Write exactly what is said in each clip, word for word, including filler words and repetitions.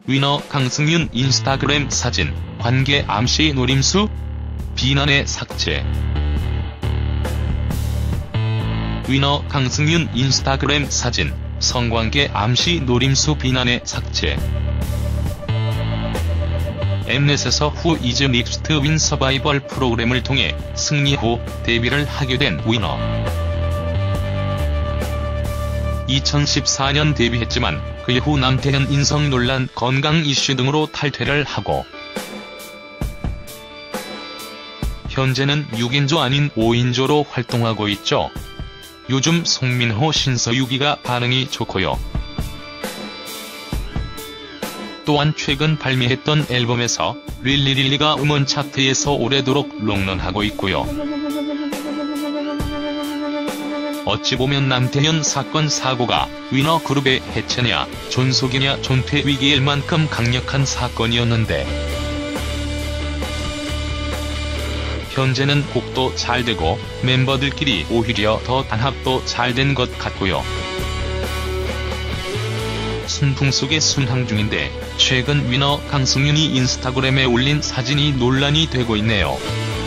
위너 강승윤 인스타그램 사진, 관계 암시 노림수? 비난의 삭제. 위너 강승윤 인스타그램 사진, 성관계 암시 노림수 비난의 삭제. 엠넷에서 후 이즈 넥스트 윈 서바이벌 프로그램을 통해 승리 후 데뷔를 하게 된 위너. 이천십사 년 데뷔했지만 그 이후 남태현 인성 논란, 건강 이슈 등으로 탈퇴를 하고 현재는 육 인조 아닌 오 인조로 활동하고 있죠. 요즘 송민호, 신서유기가 반응이 좋고요. 또한 최근 발매했던 앨범에서 릴리릴리가 음원 차트에서 오래도록 롱런하고 있고요. 어찌 보면 남태현 사건 사고가 위너 그룹의 해체냐 존속이냐 존퇴 위기일 만큼 강력한 사건이었는데 현재는 곡도 잘 되고 멤버들끼리 오히려 더 단합도 잘 된 것 같고요. 순풍 속의 순항 중인데 최근 위너 강승윤이 인스타그램에 올린 사진이 논란이 되고 있네요.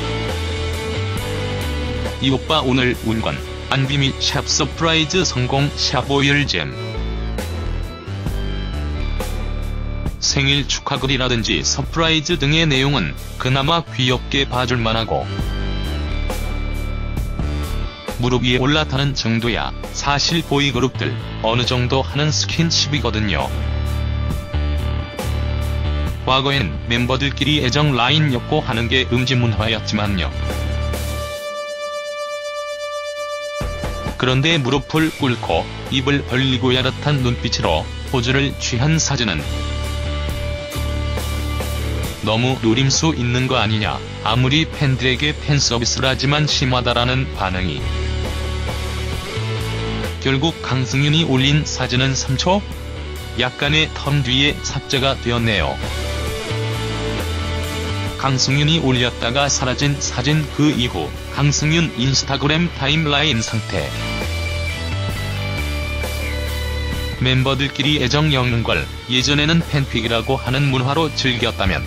이 오빠 오늘 운건, 안비 및 샵 서프라이즈 성공 샵 오일잼. 생일 축하글이라든지 서프라이즈 등의 내용은 그나마 귀엽게 봐줄만하고 무릎 위에 올라타는 정도야 사실 보이그룹들 어느 정도 하는 스킨십이거든요. 과거엔 멤버들끼리 애정 라인 엮고 하는 게 음지문화였지만요. 그런데 무릎을 꿇고 입을 벌리고 야릇한 눈빛으로 포즈를 취한 사진은 너무 노림수 있는 거 아니냐, 아무리 팬들에게 팬서비스를 하지만 심하다라는 반응이. 결국 강승윤이 올린 사진은 삼 초? 약간의 텀 뒤에 삭제가 되었네요. 강승윤이 올렸다가 사라진 사진. 그 이후 강승윤 인스타그램 타임라인 상태. 멤버들끼리 애정 엮는 걸 예전에는 팬픽이라고 하는 문화로 즐겼다면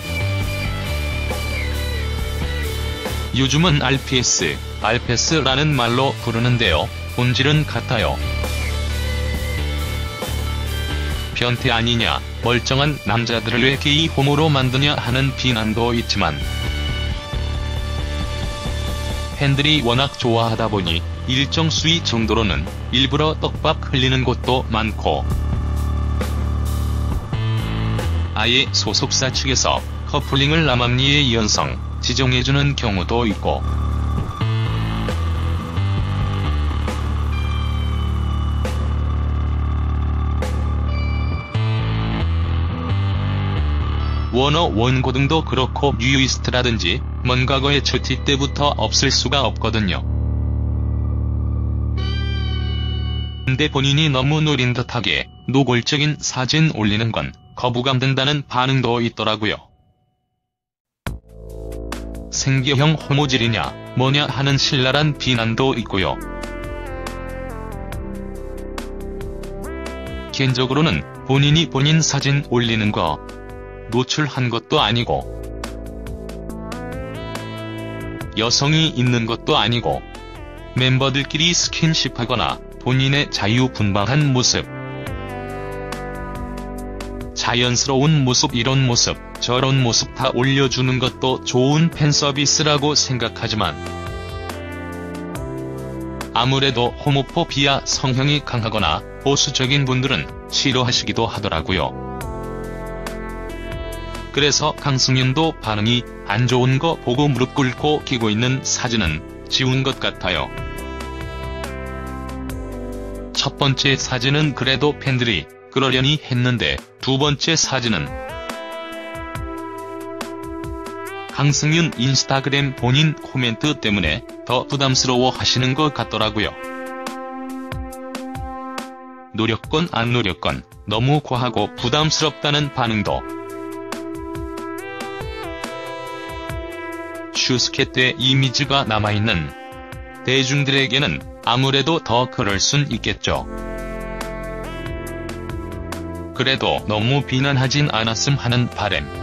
요즘은 알피에스, 알패스라는 말로 부르는데요. 본질은 같아요. 변태 아니냐, 멀쩡한 남자들을 왜 게이 호모로 만드냐 하는 비난도 있지만 팬들이 워낙 좋아하다 보니 일정 수위 정도로는 일부러 떡밥 흘리는 곳도 많고 아예 소속사 측에서 커플링을 남합리에 연성, 지정해주는 경우도 있고 워너 원고 등도 그렇고 뉴이스트라든지 먼 과거의 저티 때부터 없을 수가 없거든요. 근데 본인이 너무 노린 듯하게 노골적인 사진 올리는 건 거부감 든다는 반응도 있더라고요. 생계형 호모질이냐 뭐냐 하는 신랄한 비난도 있고요. 개인적으로는 본인이 본인 사진 올리는 거 노출한 것도 아니고 여성이 있는 것도 아니고 멤버들끼리 스킨십하거나 본인의 자유분방한 모습, 자연스러운 모습, 이런 모습 저런 모습 다 올려주는 것도 좋은 팬서비스라고 생각하지만 아무래도 호모포비아 성향이 강하거나 보수적인 분들은 싫어하시기도 하더라고요. 그래서 강승윤도 반응이 안 좋은 거 보고 무릎 꿇고 기고 있는 사진은 지운 것 같아요. 첫 번째 사진은 그래도 팬들이 그러려니 했는데 두 번째 사진은 강승윤 인스타그램 본인 코멘트 때문에 더 부담스러워 하시는 것 같더라고요. 노렸건 안 노렸건 너무 과하고 부담스럽다는 반응도. 슈스케 때 이미지가 남아있는 대중들에게는 아무래도 더 그럴 순 있겠죠. 그래도 너무 비난하진 않았음 하는 바람.